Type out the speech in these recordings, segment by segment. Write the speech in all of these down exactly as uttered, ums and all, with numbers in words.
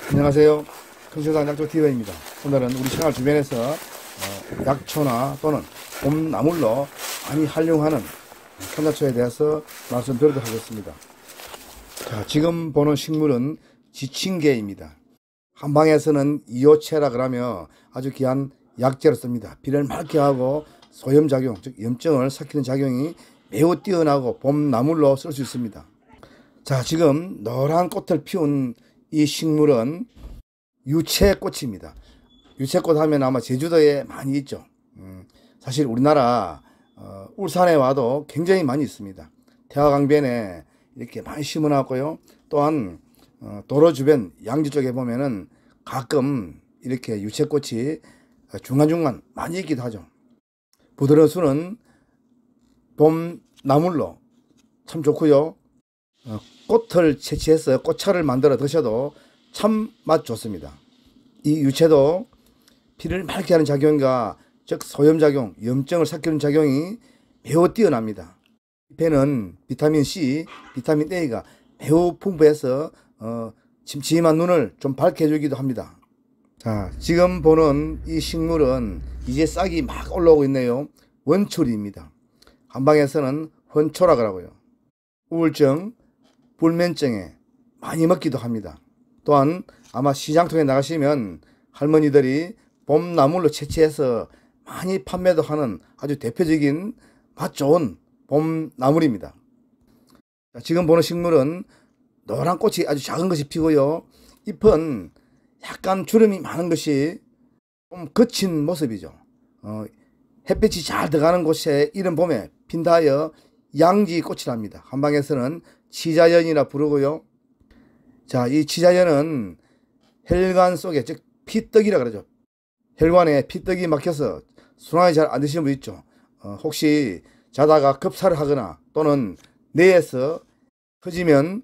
안녕하세요. 큰세상 약초티비입니다. 오늘은 우리 생활 주변에서 어, 약초나 또는 봄나물로 많이 활용하는 현자초에 대해서 말씀드리도록 하겠습니다. 자, 지금 보는 식물은 지친개입니다. 한방에서는 이오체라 그러며 아주 귀한 약재로 씁니다. 비를 맑게 하고 소염작용, 즉 염증을 삭히는 작용이 매우 뛰어나고 봄나물로 쓸 수 있습니다. 자, 지금 노란 꽃을 피운 이 식물은 유채꽃입니다. 유채꽃 하면 아마 제주도에 많이 있죠. 음, 사실 우리나라 어, 울산에 와도 굉장히 많이 있습니다. 태화강변에 이렇게 많이 심어놨고요. 또한 어, 도로 주변 양지 쪽에 보면은 가끔 이렇게 유채꽃이 중간중간 많이 있기도 하죠. 부드러운 수는 봄나물로 참 좋고요. 어, 꽃을 채취해서 꽃차를 만들어 드셔도 참 맛 좋습니다. 이 유채도 피를 맑게 하는 작용과 즉 소염작용, 염증을 삭히는 작용이 매우 뛰어납니다. 잎에는 비타민C, 비타민 A가 매우 풍부해서 어, 침침한 눈을 좀 밝게 해주기도 합니다. 자, 지금 보는 이 식물은 이제 싹이 막 올라오고 있네요. 원초리입니다. 한방에서는 헌초라 하고요. 우울증, 불면증에 많이 먹기도 합니다. 또한 아마 시장통에 나가시면 할머니들이 봄나물로 채취해서 많이 판매도 하는 아주 대표적인 맛 좋은 봄나물입니다. 지금 보는 식물은 노란 꽃이 아주 작은 것이 피고요. 잎은 약간 주름이 많은 것이 좀 거친 모습이죠. 어, 햇빛이 잘 들어가는 곳에 이른 봄에 핀다 하여 양지꽃이랍니다. 한방에서는 치자연이라 부르고요. 자, 이 치자연은 혈관 속에, 즉 피떡이라 그러죠. 혈관에 피떡이 막혀서 순환이 잘 안 되시는 분 있죠. 어, 혹시 자다가 급사를 하거나 또는 뇌에서 터지면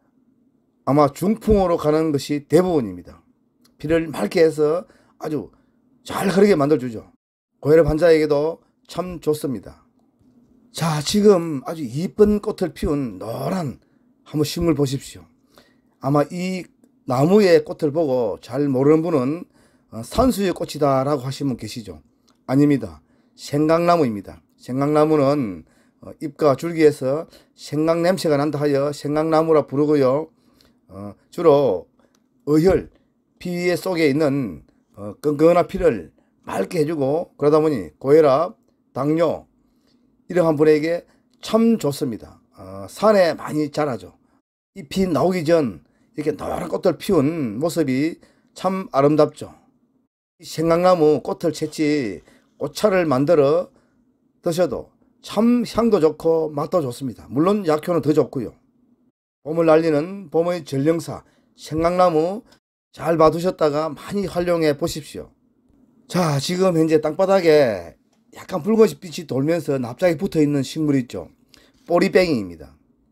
아마 중풍으로 가는 것이 대부분입니다. 피를 맑게 해서 아주 잘 흐르게 만들어주죠. 고혈압 환자에게도 참 좋습니다. 자, 지금 아주 이쁜 꽃을 피운 노란 한번 식물 보십시오. 아마 이 나무의 꽃을 보고 잘 모르는 분은 산수유의 꽃이다 라고 하시는 분 계시죠. 아닙니다. 생강나무입니다. 생강나무는 잎과 줄기에서 생강 냄새가 난다 하여 생강나무라 부르고요. 어, 주로 어혈, 피 속에 있는 어, 끈끈한 피를 맑게 해주고 그러다 보니 고혈압, 당뇨 이러한 분에게 참 좋습니다. 어, 산에 많이 자라죠. 잎이 나오기 전 이렇게 노란 꽃을 피운 모습이 참 아름답죠. 생강나무 꽃을 채취 꽃차를 만들어 드셔도 참 향도 좋고 맛도 좋습니다. 물론 약효는 더 좋고요. 봄을 날리는 봄의 전령사 생강나무 잘 봐두셨다가 많이 활용해 보십시오. 자, 지금 현재 땅바닥에 약간 붉은빛 빛이 돌면서 납작이 붙어있는 식물이 있죠. 보리뱅이입니다.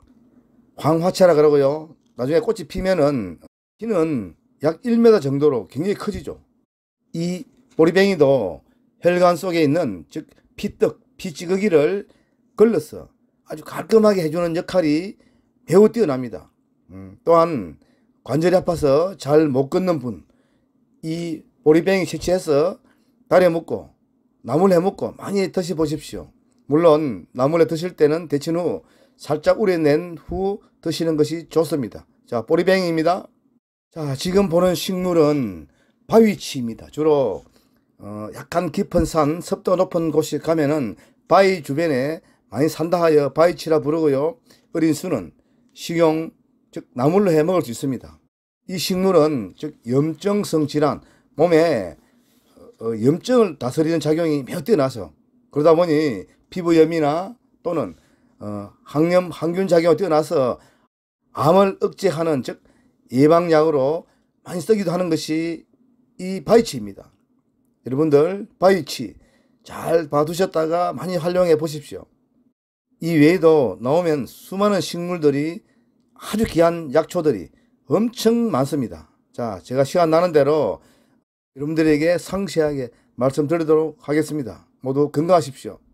황화채라 그러고요. 나중에 꽃이 피면은 키는 약 일 미터 정도로 굉장히 커지죠. 이 보리뱅이도 혈관 속에 있는 즉 피떡, 피찌꺼기를 걸러서 아주 깔끔하게 해주는 역할이 매우 뛰어납니다. 음, 또한 관절이 아파서 잘 못 걷는 분, 이 보리뱅이 채취해서 달여 먹고 나물해 먹고 많이 드셔 보십시오. 물론 나물에 드실 때는 데친 후 살짝 우려낸 후 드시는 것이 좋습니다. 자, 보리뱅이입니다. 자, 지금 보는 식물은 바위치입니다. 주로 어, 약간 깊은 산, 습도 높은 곳에 가면은 바위 주변에 많이 산다 하여 바위치라 부르고요. 어린 수는 식용, 즉 나물로 해 먹을 수 있습니다. 이 식물은 즉 염증성 질환, 몸에 어, 염증을 다스리는 작용이 매우 뛰어나서 그러다 보니 피부염이나 또는 어, 항염, 항균 작용이 뛰어나서 암을 억제하는 즉 예방약으로 많이 쓰기도 하는 것이 이 바위치입니다. 여러분들 바위치 잘 봐두셨다가 많이 활용해 보십시오. 이 외에도 나오면 수많은 식물들이 아주 귀한 약초들이 엄청 많습니다. 자, 제가 시간 나는 대로 여러분들에게 상세하게 말씀드리도록 하겠습니다. 모두 건강하십시오.